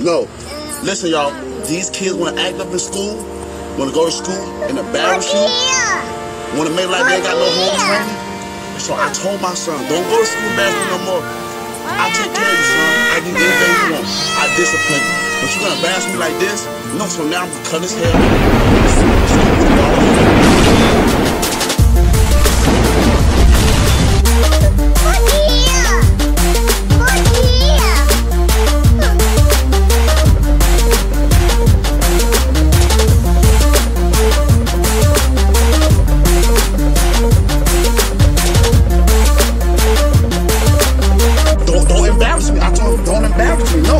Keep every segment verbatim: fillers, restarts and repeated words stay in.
No. Listen, y'all. These kids want to act up in school, want to go to school and embarrass you, want to make like they ain't got no home training. So I told my son, don't go to school embarrassing no more. I take care of you, son. I give you anything you want. I discipline you. But you gonna embarrass me like this? No, so now I'm gonna cut his hair. Don't embarrass me, no.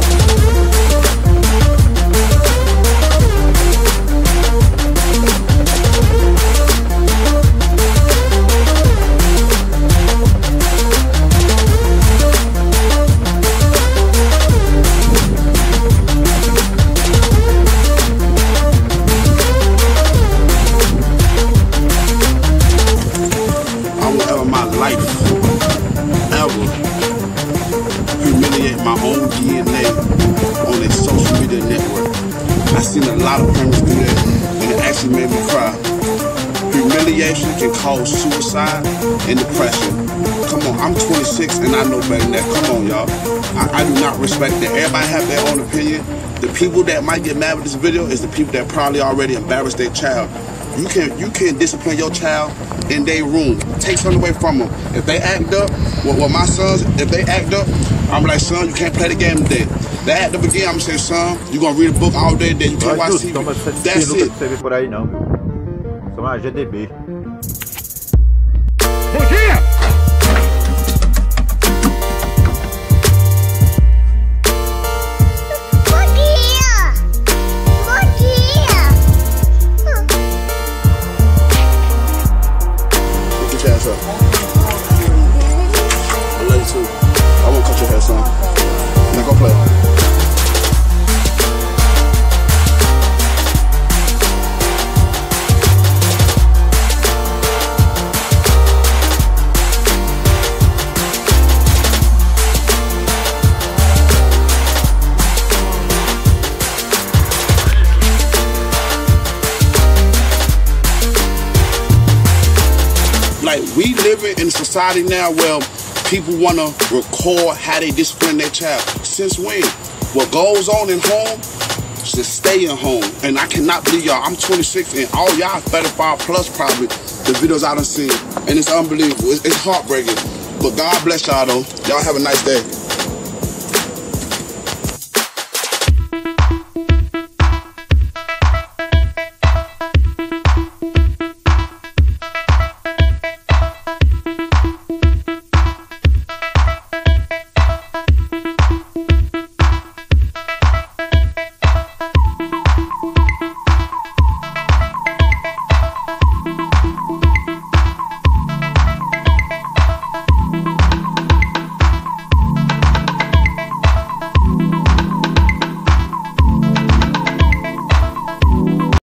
I will ever my life ever humiliate my own D N A on a social media network. I seen a lot of parents do that, and it actually made me cry. Humiliation can cause suicide and depression. Come on, I'm twenty-six and I know better than that. Come on, y'all. I, I do not respect that. Everybody have their own opinion. The people that might get mad with this video is the people that probably already embarrassed their child. You can you can discipline your child in their room. Take something away from them. If they act up, well, well my sons, if they act up, I'm like, son, you can't play the game today. They act up again, I'm gonna say, son, you gonna read a book all day, then you can't watch T V. That's it. Você vê por aí não, meu. São a G D B. Bom dia! Ass up. I love you too. I won't cut your hair, son. Now go play. Like, we living in a society now where people want to record how they discipline their child. Since when? What goes on in home should stay in home. And I cannot believe y'all, I'm twenty-six and all y'all thirty-five plus probably, the videos I done seen. And it's unbelievable. It's, it's heartbreaking. But God bless y'all though. Y'all have a nice day.